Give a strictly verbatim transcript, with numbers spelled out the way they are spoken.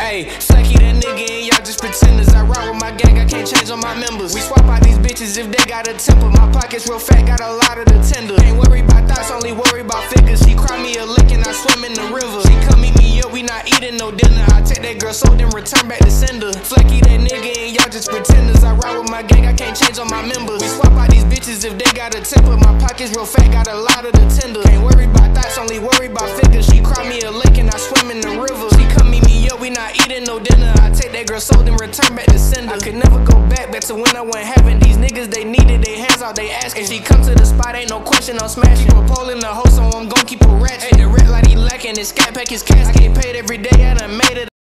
Ayy, flaky that nigga and y'all just pretenders. I ride with my gang, I can't change on my members. We swap out these bitches if they got a temper. My pockets real fat, got a lot of the tender. Ain't worry about thoughts, only worry about figures. She cry me a lick and I swim in the river. She come meet me up, we not eating no dinner. I take that girl soul, then return back to sender. Flaky that nigga and y'all just pretenders. I ride with my gang, I can't change on my members. We swap out these bitches if they got a temper. My pockets real fat, got a lot of the tender. Ain't worry about thoughts, only worry about figures. She cry me a lick and I swim in the river. She come meet me up, we not eating no dinner. I take that girl soul, then return back to sender. I could never go back, back to when I went having these niggas. They needed their hands out, they asking. She come to the spot, ain't no question, I'm smashing. Keep a pole in the hole, so I'm gon' keep a ratchet. Hey, the red light he lacking, his scat pack is cast. I get paid every day, I done made it.